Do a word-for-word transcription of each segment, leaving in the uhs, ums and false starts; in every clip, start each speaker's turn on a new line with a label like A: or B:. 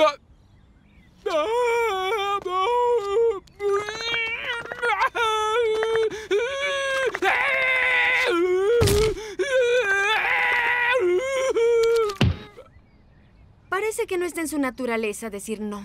A: Parece que no está en su naturaleza decir no.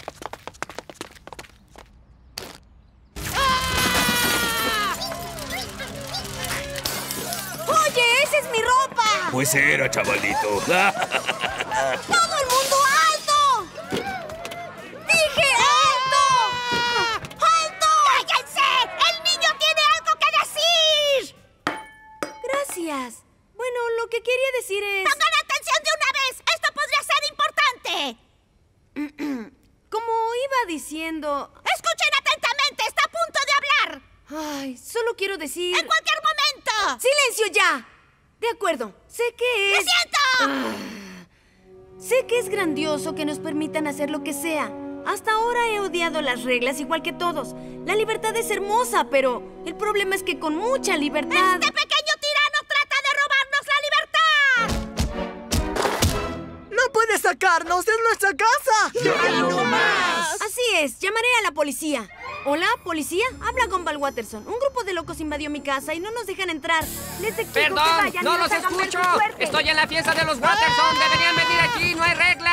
A: ¡Oye, esa es mi ropa!
B: Pues era, chavalito.
A: ¡Todo el mundo alto! ¡Dije alto! ¡Alto!
C: ¡Cállense! ¡El niño tiene algo que decir!
A: Gracias. Bueno, lo que quería decir es...
C: ¡Pongan atención de una vez! ¡Esto podría ser importante!
A: Como iba diciendo...
C: ¡Escuchen atentamente! ¡Está a punto de hablar!
A: Ay, solo quiero decir...
C: ¡En cualquier momento!
A: ¡Silencio ya! De acuerdo, sé que es...
C: ¡Lo siento!
A: Ah, sé que es grandioso que nos permitan hacer lo que sea. Hasta ahora he odiado las reglas igual que todos. La libertad es hermosa, pero el problema es que con mucha libertad...
C: ¡Este pequeño tirano trata de robarnos la libertad!
D: ¡No puede sacarnos! ¡Es nuestra casa!
E: ¡Ya no más!
A: Así es, llamaré a la policía. Hola, ¿policía? Habla Gumball Watterson. Un grupo de locos invadió mi casa y no nos dejan entrar. Les exijo que
F: ¡Perdón!
A: vayan
F: ¡No
A: y nos
F: los
A: hagan ver
F: escucho!
A: su suerte.
F: ¡Estoy en la fiesta de los Watterson! ¡Deberían venir aquí! ¡No hay reglas!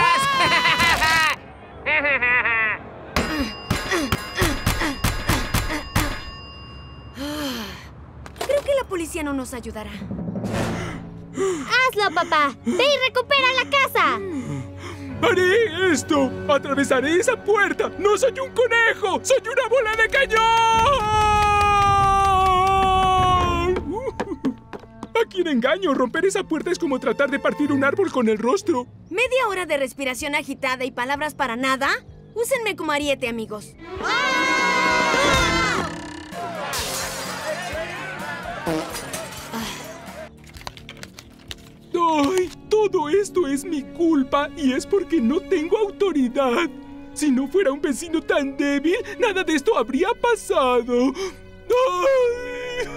A: Creo que la policía no nos ayudará.
C: ¡Hazlo, papá! ¡Ve y recupera la casa!
G: ¡Haré esto! ¡Atravesaré esa puerta! ¡No soy un conejo! ¡Soy una bola de cañón! ¿A quién engaño? Romper esa puerta es como tratar de partir un árbol con el rostro.
A: ¿Media hora de respiración agitada y palabras para nada? Úsenme como ariete, amigos.
G: ¡Ay! Todo esto es mi culpa y es porque no tengo autoridad. Si no fuera un vecino tan débil, nada de esto habría pasado. ¡Ay!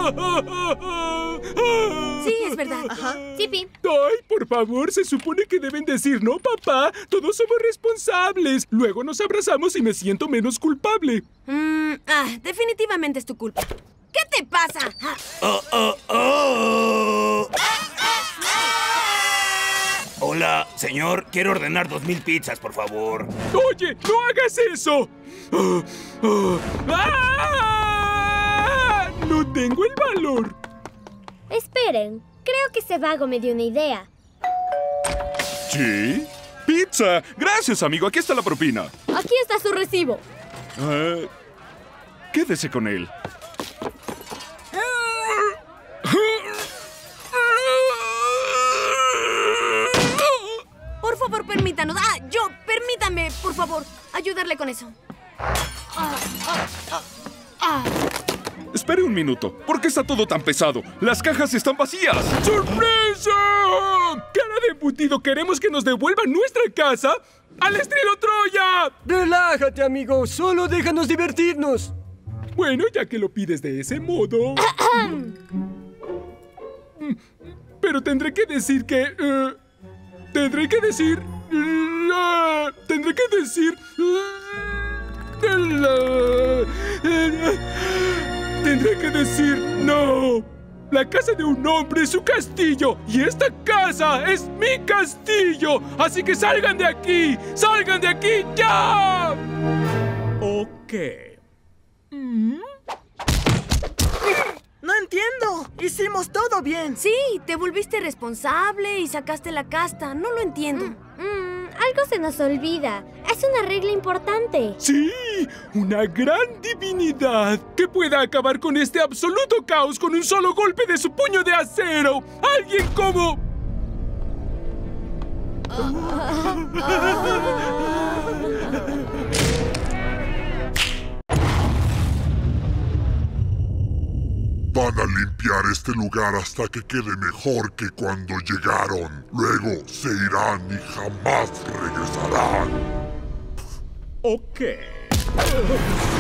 A: Sí, es verdad.
D: Ajá.
C: Tipi.
G: ¡Ay, por favor! Se supone que deben decir, no, papá. Todos somos responsables. Luego nos abrazamos y me siento menos culpable.
A: Mm, ah, definitivamente es tu culpa. ¿Qué te pasa? Ah,
B: Oh, oh, oh. Hola, señor. Quiero ordenar dos mil pizzas, por favor.
G: ¡Oye, no hagas eso! Ah, ah, ¡ah! ¡No tengo el valor!
C: Esperen. Creo que ese vago me dio una idea.
H: ¿Sí? ¡Pizza! Gracias, amigo. Aquí está la propina.
C: Aquí está su recibo.
H: Eh, quédese con él.
A: por favor, permítanos. Ah, yo, permítame, por favor, ayudarle con eso. Ah, ah, ah, ah.
H: Espere un minuto. ¿Por qué está todo tan pesado? Las cajas están vacías.
G: ¡Sorpresa! ¡Cara de embutido! ¿Queremos que nos devuelvan nuestra casa? ¡Al estilo Troya!
E: Relájate, amigo. Solo déjanos divertirnos.
G: Bueno, ya que lo pides de ese modo... Pero tendré que decir que... Uh, tendré que decir... Uh, tendré que decir... Uh, uh, tendré que decir... No. La casa de un hombre es su castillo. Y esta casa es mi castillo. Así que salgan de aquí. ¡Salgan de aquí ya!
E: Ok.
G: ¿Mm?
D: ¡No entiendo! ¡Hicimos todo bien!
A: Sí, te volviste responsable y sacaste la casta. No lo entiendo.
C: Mm, mm, algo se nos olvida. Es una regla importante.
G: ¡Sí! ¡Una gran divinidad que pueda acabar con este absoluto caos con un solo golpe de su puño de acero! ¡Alguien como...
I: Van a limpiar este lugar hasta que quede mejor que cuando llegaron. Luego se irán y jamás regresarán.
G: Ok.